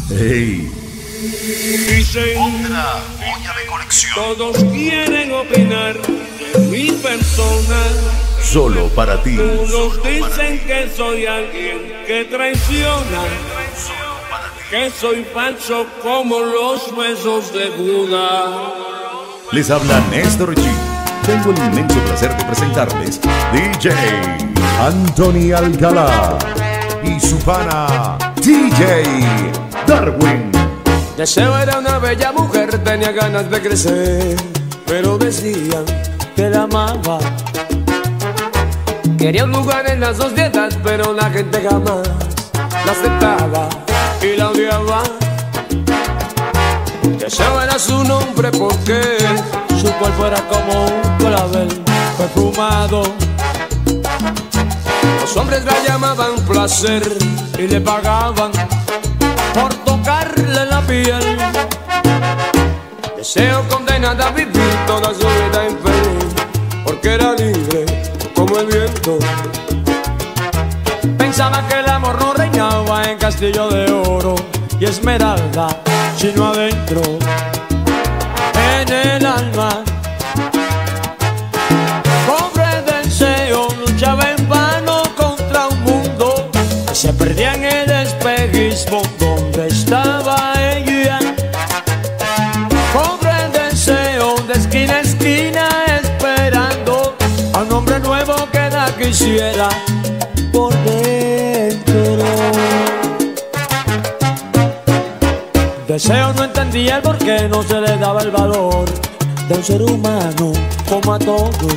Hey. Dicen, Otra joya de colección. todos quieren opinar de mi persona. Solo para ti. Unos dicen que soy alguien que traiciona, que soy falso como los huesos de Buda. Les habla Néstor G. Tengo el inmenso placer de presentarles DJ Anthony Alcalá y su pana DJ Darwin. Deseo era una bella mujer, tenía ganas de crecer, pero decían que la amaba. Quería un lugar en las sociedades, pero la gente jamás la aceptaba y la odiaba. Deseo era su nombre porque su cuerpo era como un clavel perfumado. Los hombres la llamaban placer y le pagaban por tocarle la piel. Deseo condenada a vivir toda su vida infeliz, porque era libre como el viento. Pensaba que el amor no reinaba en castillo de oro y esmeralda, sino adentro, en el alma. Pobre deseo, luchaba en vano contra un mundo que se perdía en el espejismo donde estaba ella. Pobre deseo, de esquina a esquina esperando a un hombre nuevo que la quisiera por dentro. Deseo no entendía el por qué no se le daba el valor de un ser humano como a todos.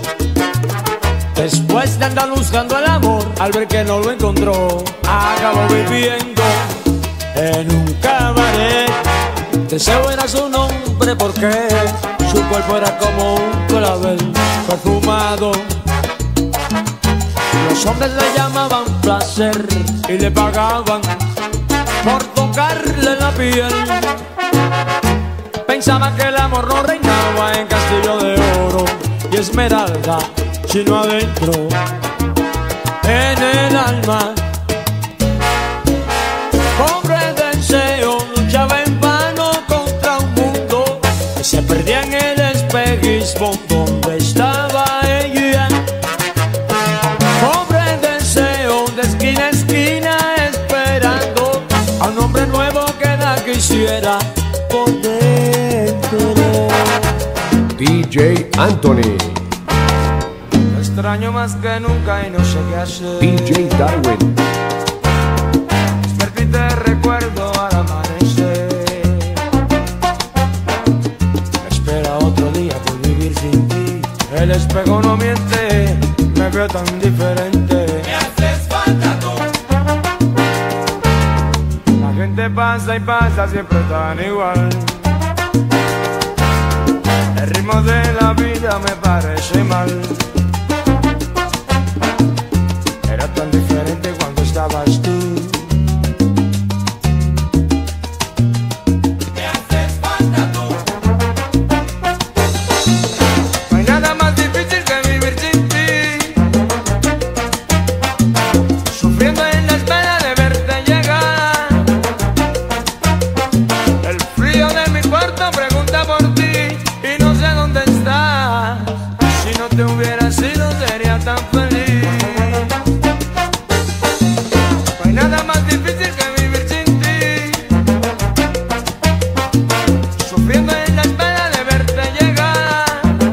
Después de andar buscando el amor, al ver que no lo encontró, acabó viviendo en un cabaret. Deseo era su nombre porque su cuerpo era como un clavel perfumado. Los hombres le llamaban placer y le pagaban por tocarle la piel. Pensaba que el amor no reinaba en castillo de oro y esmeralda, sino adentro, en el alma. Pobre deseo, luchaba en vano contra un mundo que se perdía en el espejismo donde estaba ella. Pobre deseo, de esquina a esquina esperando a un hombre nuevo que la quisiera por dentro. DJ Anthony, Lo extraño más que nunca y no sé qué hacer. DJ Darwin, Desperté y te recuerdo al amanecer. Me espera otro día por vivir sin ti. El espejo no miente, me veo tan diferente. Me haces falta tú. La gente pasa y pasa siempre tan igual. El ritmo de la vida me parece mal. Era tan diferente cuando estabas tú. Me haces falta tú. No hay nada más difícil que vivir sin ti, sufriendo en la espera de verte llegar. El frío de mi cuarto pregunta por ti y no sé dónde estás. Si no te hubiera sido sería tan feliz. No hay nada más difícil que vivir sin ti, sufriendo en la espera de verte llegar.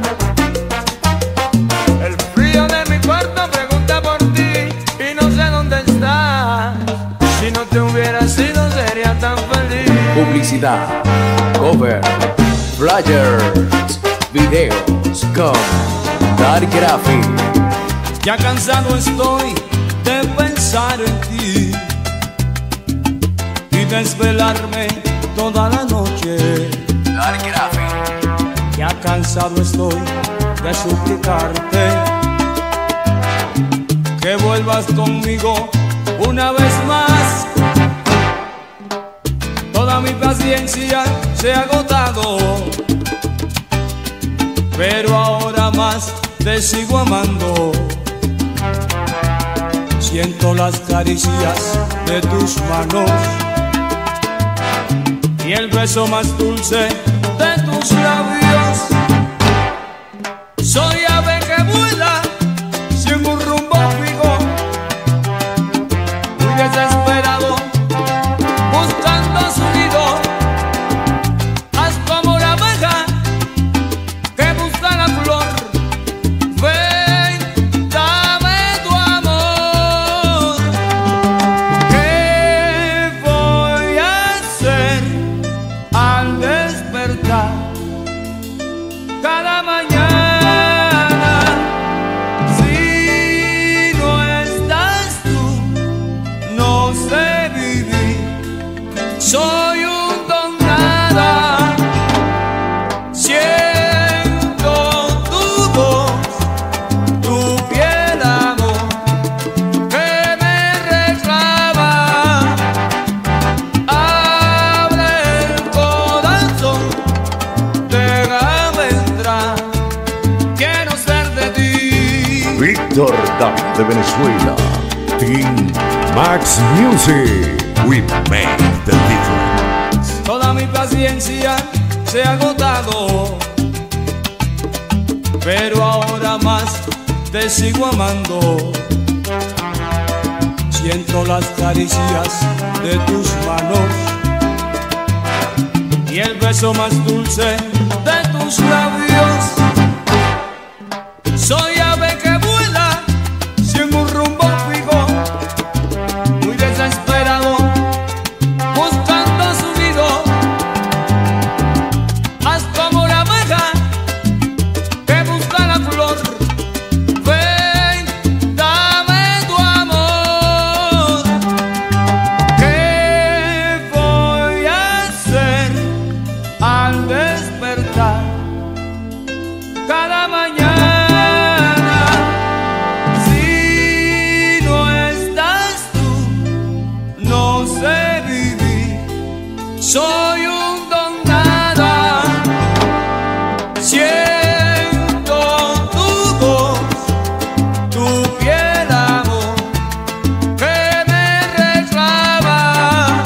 El frío de mi cuarto pregunta por ti y no sé dónde estás. Si no te hubiera sido sería tan feliz. publicidad, cover, flyers, videos con Dark Graphic. Ya cansado estoy de pensar en ti y desvelarme toda la noche. Dark Graphic. Ya cansado estoy de suplicarte que vuelvas conmigo una vez más. Toda mi paciencia se ha agotado, pero ahora más te sigo amando. Siento las caricias de tus manos y el beso más dulce de tus labios. Soy ave que vuela sin un rumbo fijo, muy desesperado buscando su nido. Haz como la abeja que busca la flor. Ven, dame tu amor. ¿Qué voy a hacer al despertar cada mañana? Si no estás tú, no sé vivir. Soy un don nada. Siento tu voz, tu piel, amor, que me reclama. Abre el corazón, déjame entrar. Quiero ser de ti. Víctor David de Venezuela. Team Max Music. We make the difference. Toda mi paciencia se ha agotado, pero ahora más te sigo amando. Siento las caricias de tus manos y el beso más dulce de tus labios. Soy ave que vuela sin un rumbo fijo, muy desesperado buscando su nido. Haz como la abeja que busca la flor. Ven, dame tu amor. ¿Qué voy a hacer al despertar cada mañana? Si no estás tú, no sé vivir. Soy un don nada. Siento tu voz, tu piel, amor, que me reclama.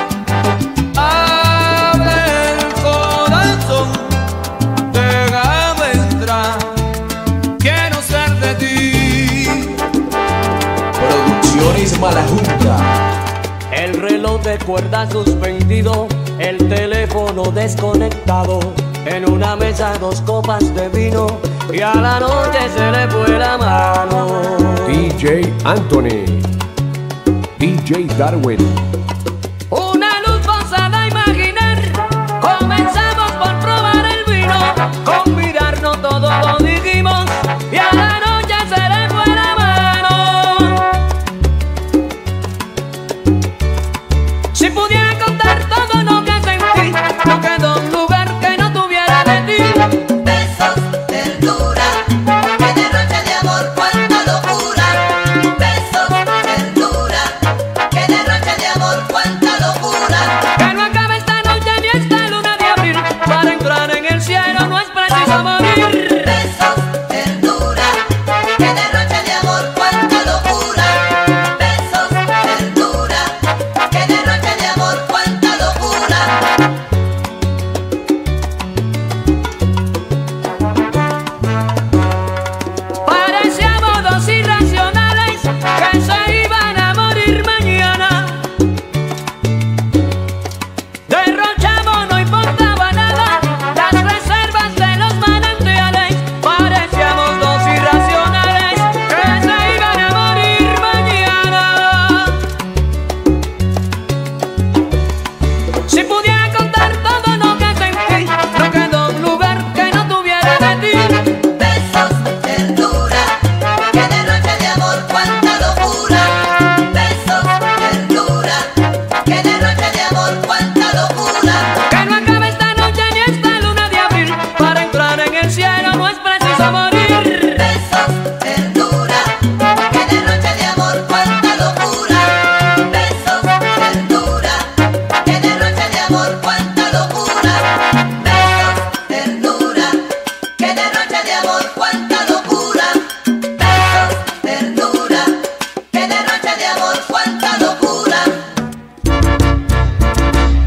Abre el corazón, déjame entrar. Quiero ser de ti. Producciones Malajunta. El reloj de cuerda suspendido, el teléfono desconectado, en una mesa 2 copas de vino y a la noche se le fue la mano. DJ Anthony. DJ Darwin. Una luz forzada a imaginar, comenzamos por probar el vino, con mirarnos todo lo dijimos y a la noche se le fue la mano. Si pudiera contar todo lo que sentí, no quedó un lugar que no tuviera de ti. Besos, ternura, que derroche de amor, cuánta locura. Besos, ternura, que derroche de amor,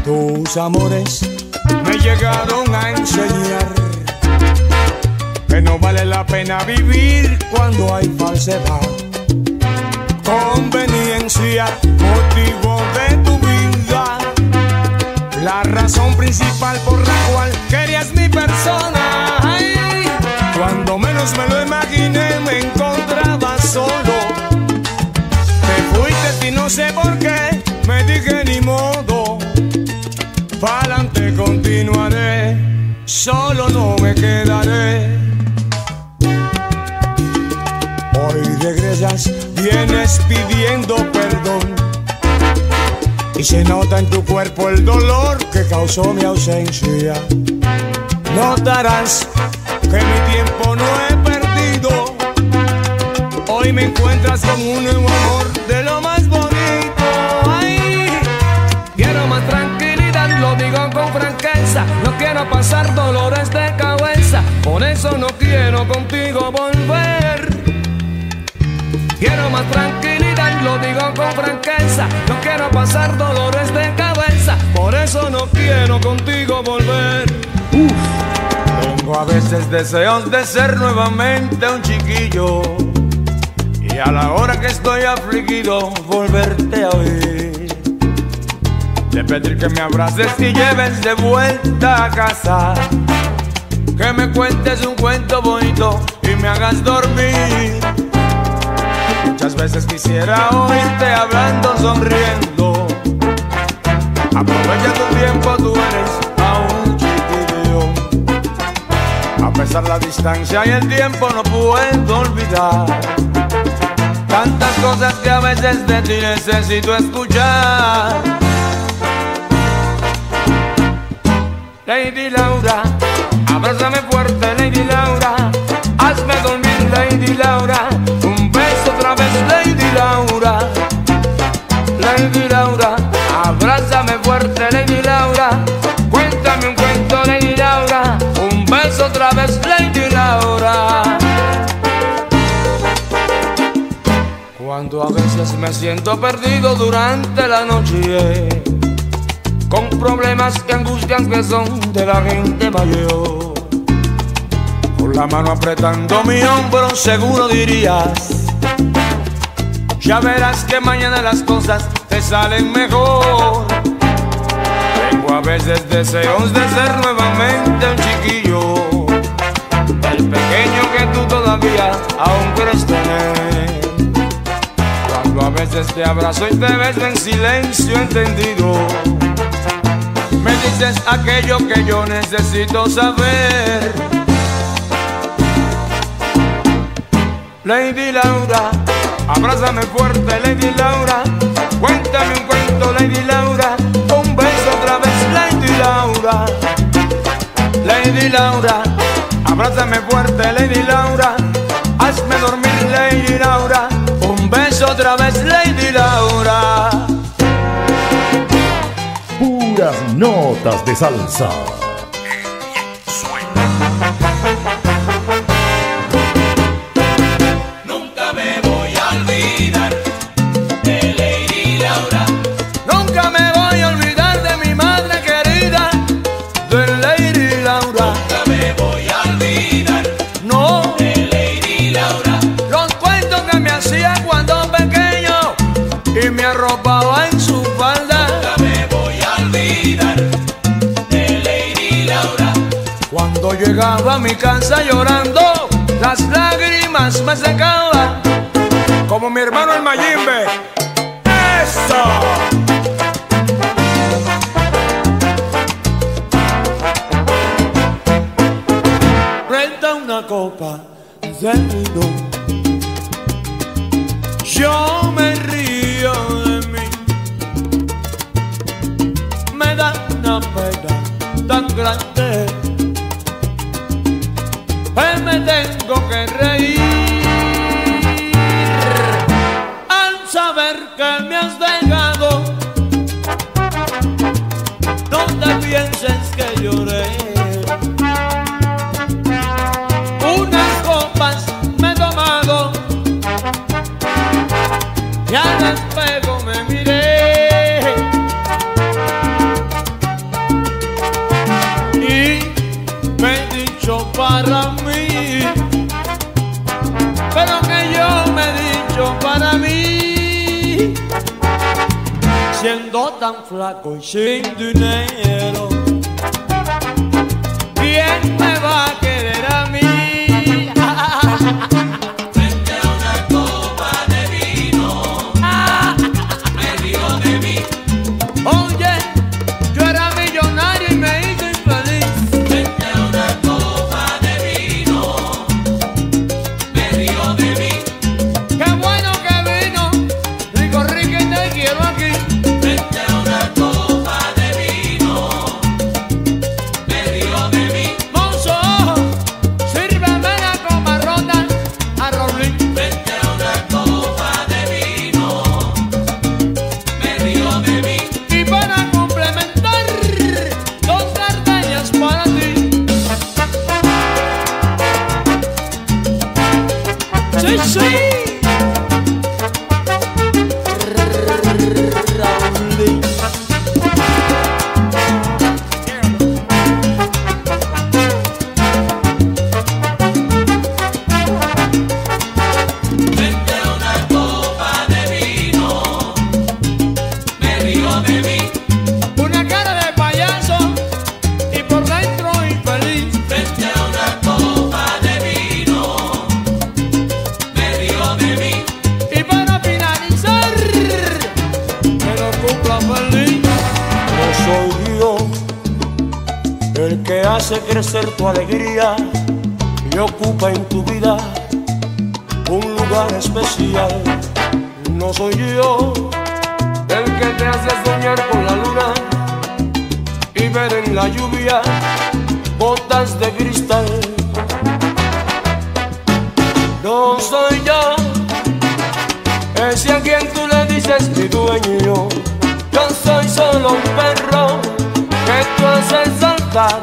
Tus amores me llegaron a enseñar que no vale la pena vivir cuando hay falsedad. Conveniencia, motivo de tu vida, la razón principal por la cual querías mi persona. Ay, cuando menos me lo imaginé me encontraba solo. Te fuiste y no sé por qué, me dije ni modo. Pa'lante continuaré, solo no me quedaré. Hoy regresas, vienes pidiendo perdón y se nota en tu cuerpo el dolor que causó mi ausencia. Notarás que mi tiempo no he perdido. Hoy me encuentras con un nuevo amor de lo más bonito. Ay, quiero más tranquilidad, lo digo con franqueza. No quiero pasar dolores de cabeza, por eso no quiero contigo volver. Quiero más tranquilidad, lo digo con franqueza. No quiero pasar dolores de cabeza, por eso no quiero contigo volver. Tengo a veces deseos de ser nuevamente un chiquillo y a la hora que estoy afligido volverte a oír. De pedir que me abraces y lleves de vuelta a casa, que me cuentes un cuento bonito y me hagas dormir. Muchas veces quisiera oírte hablando, sonriendo. Aprovecha tu tiempo, tú eres aún chiquillo. A pesar de la distancia y el tiempo no puedo olvidar tantas cosas que a veces de ti necesito escuchar. Lady Laura, abrázame fuerte, Lady Laura. Hazme dormir, Lady Laura. Un beso otra vez, Lady Laura. Lady Laura, abrázame fuerte, Lady Laura. Cuéntame un cuento, Lady Laura. Un beso otra vez, Lady Laura. Cuando a veces me siento perdido durante la noche, con problemas y angustias que son de la gente mayor, con la mano apretando mi hombro seguro dirías: ya verás que mañana las cosas te salen mejor. Tengo a veces deseos de ser nuevamente un chiquillo, el pequeño que tú todavía aún quieres tener. Cuando a veces te abrazo y te beso en silencio entendido, me dices aquello que yo necesito saber. Lady Laura, abrázame fuerte, Lady Laura. Cuéntame un cuento, Lady Laura. Un beso otra vez, Lady Laura. Lady Laura, abrázame fuerte, Lady Laura. Hazme dormir, Lady Laura. Un beso otra vez, Lady Laura. Puras notas de salsa. Nunca me voy a olvidar de Lady Laura. Nunca me voy a olvidar de mi madre querida, de Lady Laura. Nunca me voy a olvidar No, de Lady Laura. los cuentos que me hacía cuando pequeño y me arropaba en su falda. Nunca me voy a olvidar de Lady Laura. Cuando llegaba a mi casa llorando, las lágrimas me secaban, como mi hermano el Mayimbe. ¡Eso! Renta una copa de vino, yo me río de mí. Me da una pena tan grande que me tengo que reír al saber que me has dejado. No te pienses que lloré. Unas copas me he tomado y al espejo me miré tan flaco y sin dinero, ¿quién me va a querer a mí? Frente a una copa de vino, me río de mí. Oye, yo era millonario y me hice infeliz. Frente a una copa de vino, me río de mí. Qué bueno que vino, rico, rico y te quiero aquí. Frente a una copa de vino, me río de mí. Mozo, sírveme la copa rota a Rolín. Frente a una copa de vino, me río de mí. Y para complementar, dos carteñas para ti. Sí, sí. Raulín. Frente a una copa de vino, me río de mí. Una cara de payaso y por dentro infeliz. Frente a una copa de vino, me río de mí. Y para finalizar, que lo cumpla feliz. No soy yo el que hace crecer tu alegría y ocupa en tu vida un lugar especial. No soy yo el que te hace soñar con la luna y ver en la lluvia gotas de cristal. No soy yo ese a quien tú le dices mi dueño. Yo soy solo un perro que tú haces saltar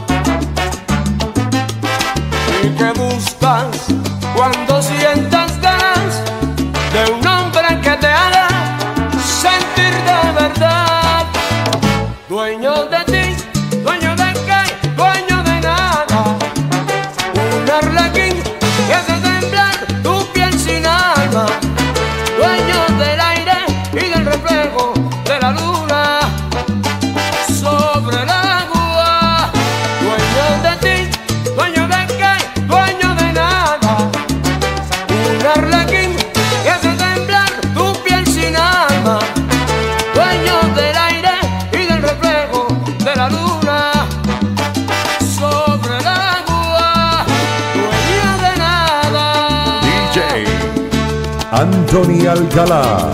y que buscas cuando sientas ganas de un hombre que te haga sentir de verdad. Dueño de ti, dueño de qué, dueño de nada. Un arlequín que hace temblar tu piel sin alma. Dueño del aire y del reflejo de la luna sobre el agua. Dueño de ti, dueño de qué, dueño de nada. Un arlequín que hace temblar tu piel sin alma. Dueño del aire y del reflejo de la luna sobre el agua. Dueño de nada. DJ Anthony Alcalá.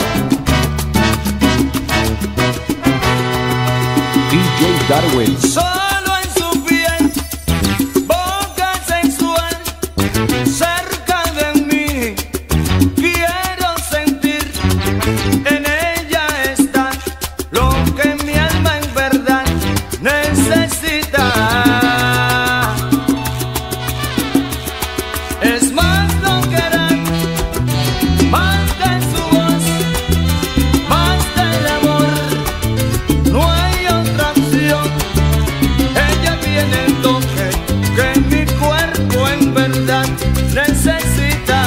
DJ Darwin. Solo en su piel, boca sensual, cerca de mí, quiero sentir. En ella está lo que mi alma en verdad necesita. Es más lo que hará, más de su voz, más del amor. No hay otra opción. Ella tiene el toque que mi cuerpo en verdad necesita.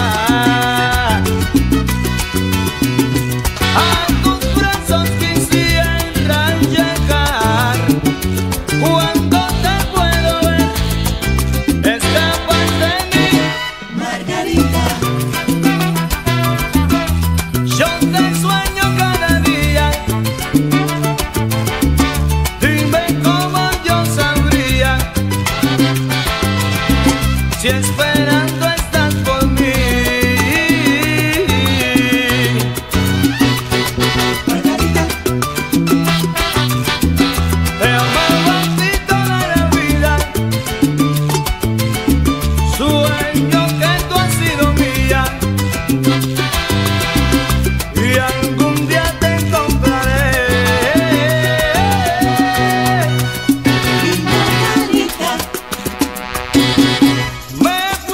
A tus brazos quisiera llegar. Cuando te puedo ver, escapas de mí. Margarita, Yo te sueño cada día. Dime cómo yo sabría si esperando estás por mí. Margarita, Te amaba a ti toda la vida. Sueño que tú has sido mía. Y algún día te encontraré. mi Margarita, Me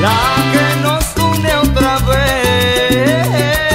la que nos une otra vez.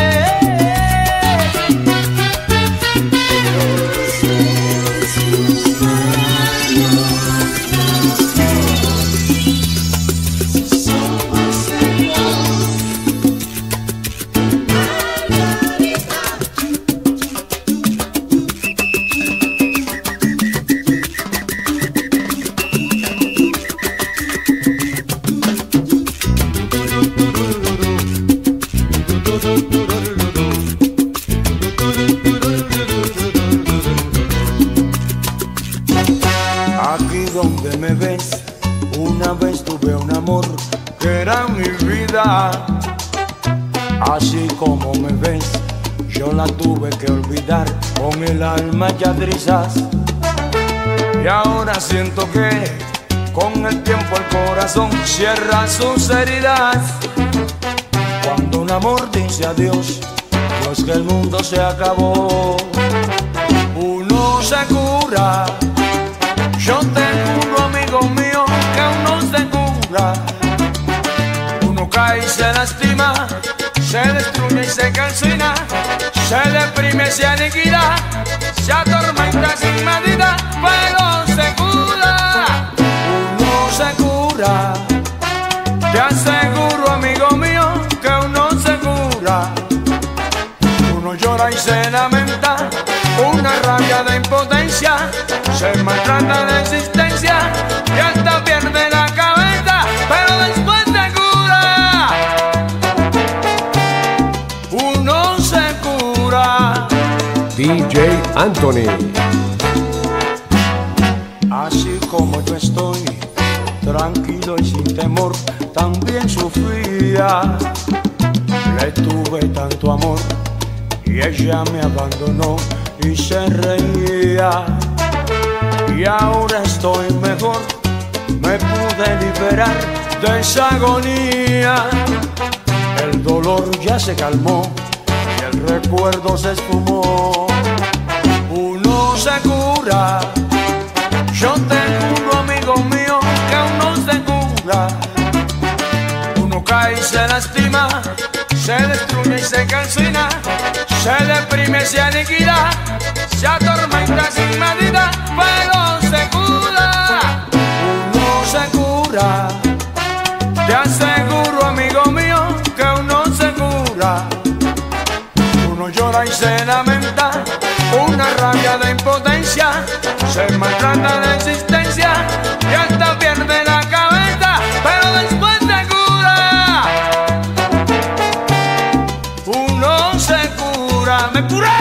Aquí donde me ves, una vez tuve un amor que era mi vida. Así como me ves, yo la tuve que olvidar con el alma ya trizas. Y ahora siento que con el tiempo el corazón cierra sus heridas. Cuando un amor dice adiós, no es que el mundo se acabó. Uno se cura. Yo te juro, amigo mío, que uno se cura. Uno cae y se lastima, se destruye y se calcina, se deprime, se aniquila, se atormenta sin medida, pero se cura. Uno se cura. Te aseguro, amigo mío, que uno se cura. Uno llora y se lamenta, una rabia de impotencia, se maltrata de existencia y hasta pierde la cabeza, pero después se cura. Uno se cura. DJ Anthony. Así como yo estoy, tranquilo y sin temor, también sufría. Le tuve tanto amor y ella me abandonó y se reía. Y ahora estoy mejor, me pude liberar de esa agonía. El dolor ya se calmó y el recuerdo se esfumó. Uno se cura. Yo te juro, amigo mío, que uno se cura. Uno cae y se lastima, se destruye y se calcina, se deprime, se aniquila, se atormenta sin medida, pero se cura. Uno se cura. Te aseguro, amigo mío, que uno se cura. Uno llora y se lamenta, una rabia de impotencia, se maltrata de existencia y hasta pierde la cabeza, pero después se cura. Uno se cura. ¡Me curé!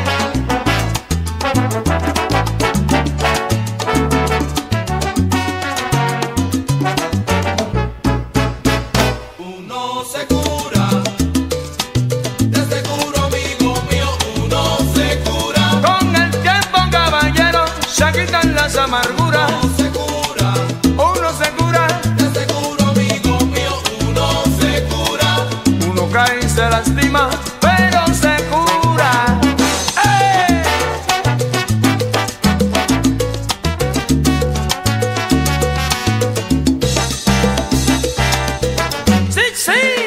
Uno se cura, te aseguro, amigo mío, uno se cura. Con el tiempo, caballero, se quitan las amarguras. Uno se cura, Uno se cura. te aseguro, amigo mío, uno se cura. Uno cae y se lastima, pero se cura. ¡Ey! Sí, sí.